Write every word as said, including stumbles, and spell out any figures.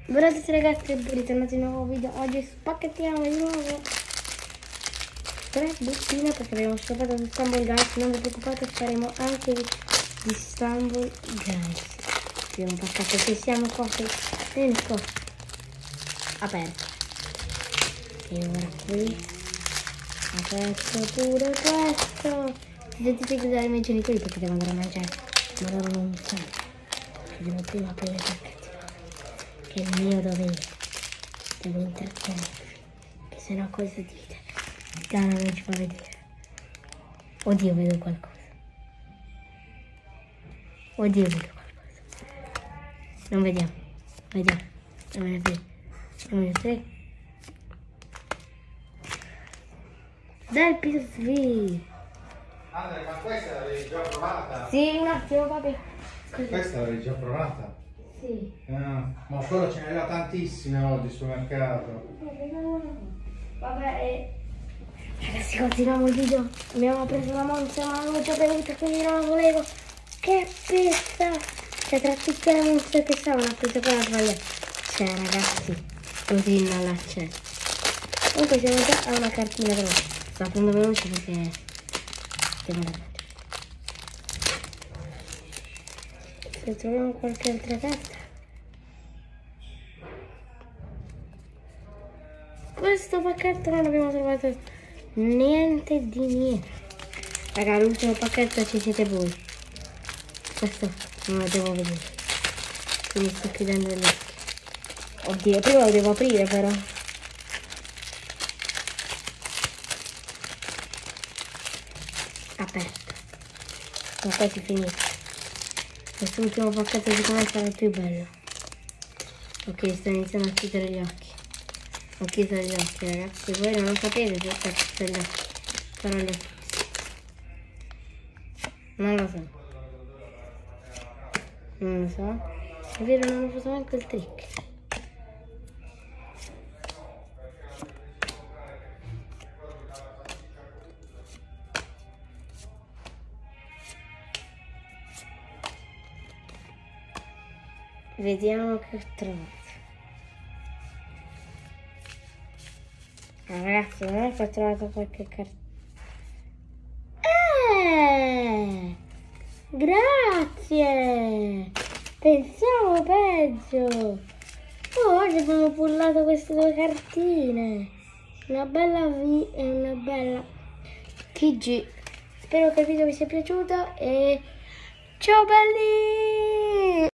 Buonasera a tutti ragazzi, bentornati in un nuovo video. Oggi spacchettiamo di nuovo tre bustine perché abbiamo scoperto di Stumble Guys. Non vi preoccupate, faremo anche di, di Stumble Guys. Abbiamo paccato, se siamo qua dentro aperto. E ora qui aperto pure questo. Identifico dai miei genitori perché devo andare a mangiare, ma loro non mi sanno. Devo prima aprire il pacchetto, che è il mio dovere. Devo intrattenervi, che sennò cosa dite? Dana non ci fa vedere. Oddio, vedo qualcosa. Oddio, vedo qualcosa. Non vediamo. Vediamo. Non me ne frega. Non me ne frega. Del P S V. Andre, ma questa l'avevi già provata? Sì, un attimo, papi. Questa l'avevi già provata? Sì. Ah, ma quello ce n'era tantissime oggi sul mercato. Vabbè, eh. Ragazzi, continuiamo il video. Abbiamo preso la monza, ma non l'ho già bevuta, quindi non la volevo. Che pizza! Cioè, tra tutte le monze che stavano, ho preso quella sbagliata. Cioè, ragazzi, così non la c'è. Comunque siamo già a una cartina però. Sto aprendo veloce perché devo andare. Se troviamo qualche altra carta. Questo pacchetto non abbiamo trovato niente di niente. Raga, l'ultimo pacchetto ci siete voi. Questo non lo devo vedere, quindi sto chiudendo gli occhi. Oddio, prima lo devo aprire però. Aperto. Sono quasi finito. Quest'ultimo pacchetto secondo me sarà il più bello. Ok, sto iniziando a chiudere gli occhi. Ho chiuso gli occhi, ragazzi. Voi non lo sapete se sto chiudendo gli occhi. Però li ho chiusi. Non lo so. Non lo so. È vero, non ho fatto neanche il trick. Vediamo che ho trovato. Ah, ragazzi, non è che ho trovato qualche carta. Eh, grazie. Pensavo peggio. Oh, oggi abbiamo pullato queste due cartine. Una bella V e una bella T G. Spero che il video vi sia piaciuto e ciao belli!